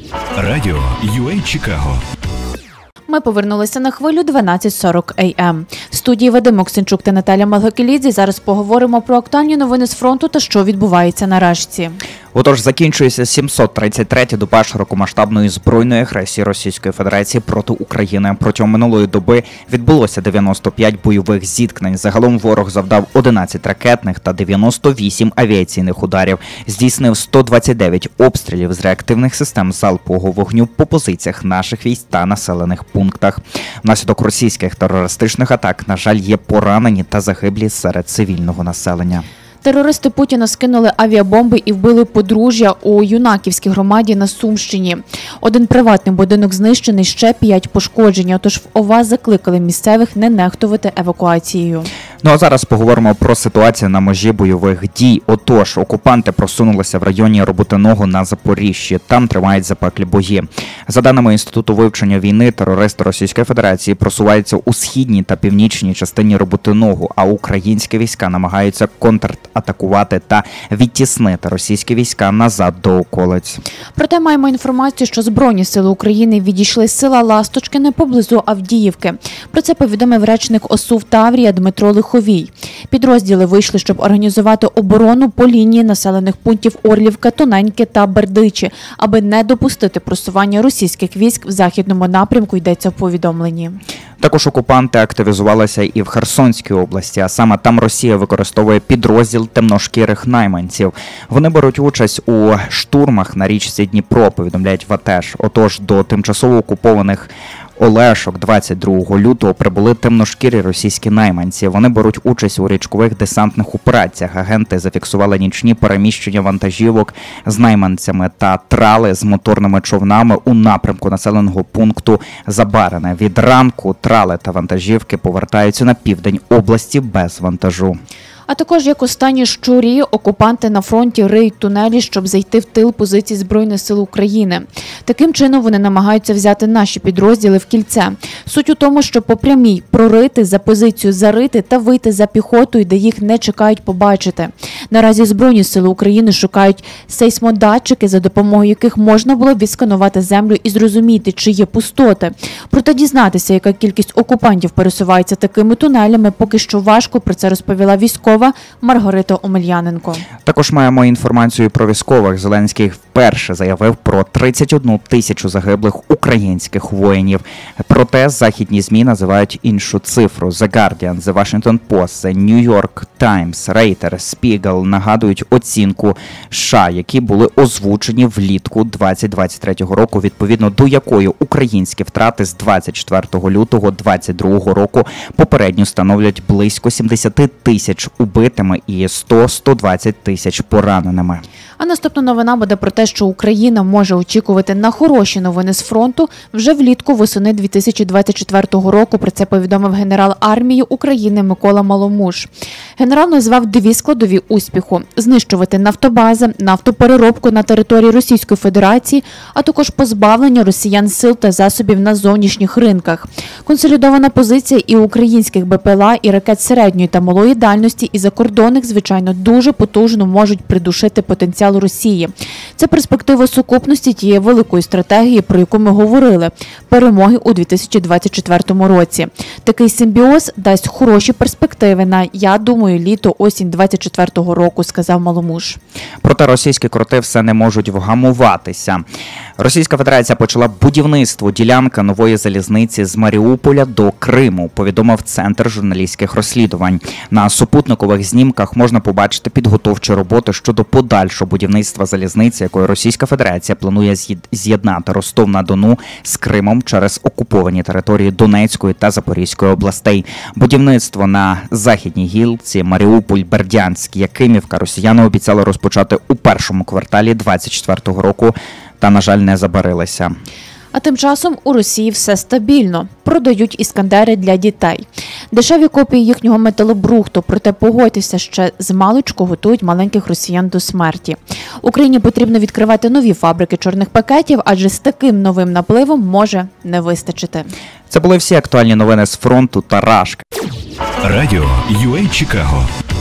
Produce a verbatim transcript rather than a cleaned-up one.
Радіо ю ей Чикаго. Ми повернулися на хвилю дванадцять сорок ей ем. В студії Вадим Оксенчук та Наталя Малгакелідзе. Зараз поговоримо про актуальні новини з фронту та що відбувається на Рашці. Отож, закінчується сімсот тридцять третя доба широкомасштабної збройної агресії Російської Федерації проти України. Протягом минулої доби відбулося дев'яносто п'ять бойових зіткнень. Загалом ворог завдав одинадцять ракетних та дев'яносто вісім авіаційних ударів. Здійснив сто двадцять дев'ять обстрілів з реактивних систем залпового вогню по позиціях наших військ та населених пунктах. Внаслідок російських терористичних атак, на жаль, є поранені та загиблі серед цивільного населення. Терористи Путіна скинули авіабомби і вбили подружжя у Юнаківській громаді на Сумщині. Один приватний будинок знищений, ще п'ять пошкоджені. Отож в ОВА закликали місцевих не нехтувати евакуацією. Ну а зараз поговоримо про ситуацію на межі бойових дій. Отож, окупанти просунулися в районі Роботиного на Запоріжжі. Там тривають запеклі бої. За даними Інституту вивчення війни, терористи Російської Федерації просуваються у східній та північній частині Роботиного, а українські війська намагаються контратакувати та відтіснити російські війська назад до околиць. Проте маємо інформацію, що Збройні сили України відійшли з села Ласточкине поблизу Авдіївки. Про це повідомив речник ОСУ Таврія Дмитро Лиховій. Підрозділи вийшли, щоб організувати оборону по лінії населених пунктів Орлівка, Тоненьке та Бердичі, аби не допустити просування російських військ в західному напрямку, йдеться в повідомленні. Також окупанти активізувалися і в Херсонській області, а саме там Росія використовує підрозділ темношкірих найманців. Вони беруть участь у штурмах на річці Дніпро, повідомляють ВАТЕШ. Отож, до тимчасово окупованих Олешок двадцять другого лютого прибули темношкірі російські найманці. Вони беруть участь у річкових десантних операціях. Агенти зафіксували нічні переміщення вантажівок з найманцями та трали з моторними човнами у напрямку населеного пункту Забарине. Від ранку трали та вантажівки повертаються на південь області без вантажу. А також, як останні щурі, окупанти на фронті риють тунелі, щоб зайти в тил позицій Збройних сил України. Таким чином вони намагаються взяти наші підрозділи в кільце. Суть у тому, що по прямій прорити, за позицію зарити та вийти за піхотою, де їх не чекають побачити. Наразі Збройні сили України шукають сейсмодатчики, за допомогою яких можна було б відсканувати землю і зрозуміти, чи є пустоти. Проте дізнатися, яка кількість окупантів пересувається такими тунелями, поки що важко, про це розповіла військова Маргарита Омельяненко. Також маємо інформацію про військових. Зеленський вперше заявив про тридцять одну тисячу загиблих українських воїнів. Проте західні ЗМІ називають іншу цифру. The Guardian, The Washington Post, The New York Times, Reuters, Spiegel нагадують оцінку США, які були озвучені влітку двадцять двадцять третього року, відповідно до якої українські втрати з двадцять четвертого лютого двадцять другого року попередньо становлять близько сімдесят тисяч убитими і сто - сто двадцять тисяч пораненими. А наступна новина буде про те, що Україна може очікувати на хороші новини з фронту вже влітку восени дві тисячі двадцять четвертого року. Про це повідомив генерал армії України Микола Маломуш. Генерал назвав дві складові успіху – знищувати нафтобази, нафтопереробку на території Російської Федерації, а також позбавлення росіян сил та засобів на зовнішніх ринках. Консолідована позиція і українських БПЛА, і ракет середньої та малої дальності, і закордонних, звичайно, дуже потужно можуть придушити потенціал Росії. Це перспектива сукупності тієї великої стратегії, про яку ми говорили – перемоги у дві тисячі двадцять четвертому році. Такий симбіоз дасть хороші перспективи на, я думаю, літо-осінь двадцять четвертого року, сказав Маломуш. Проте російські кроти все не можуть вгамуватися. Російська Федерація почала будівництво ділянки нової залізниці з Маріуполя до Криму, повідомив Центр журналістських розслідувань. На супутникових знімках можна побачити підготовчі роботи щодо подальшого будівництва залізниці, якою Російська Федерація планує з'єднати Ростов-на-Дону з Кримом через окуповані території Донецької та Запорізької областей. Будівництво на західній гілці Маріуполь, Бердянськ, Якимівка росіяни обіцяли розпочати у першому кварталі двадцять четвертого року, та, на жаль, не забарилися. А тим часом у Росії все стабільно. Продають іскандери для дітей. Дешеві копії їхнього металобрухту, проте погодьтеся, ще з маличку готують маленьких росіян до смерті. Україні потрібно відкривати нові фабрики чорних пакетів, адже з таким новим напливом може не вистачити. Це були всі актуальні новини з фронту та Рашки. Радіо ю ей Чикаго.